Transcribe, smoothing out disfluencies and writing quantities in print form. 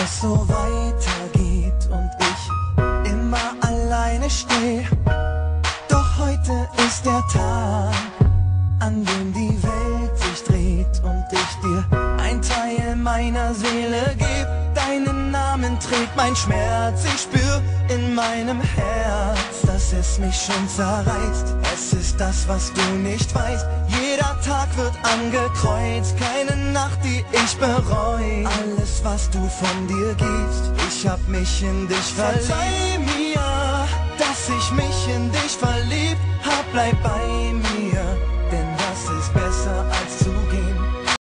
es so weitergeht und ich immer alleine stehe. Doch heute ist der Tag, an dem die Welt sich dreht und ich dir ein Teil meiner Seele geb. Deinen Namen trägt mein Schmerz, ich spür in meinem Herz, dass es mich schon zerreißt. Es ist das, was du nicht weißt, jeder Tag wird angekreuzt, keine Nacht, die ich bereu. Alles, was du von dir gibst, ich hab mich in dich verliebt. Verzeih mir, dass ich mich in dich verliebt hab, bleib bei mir.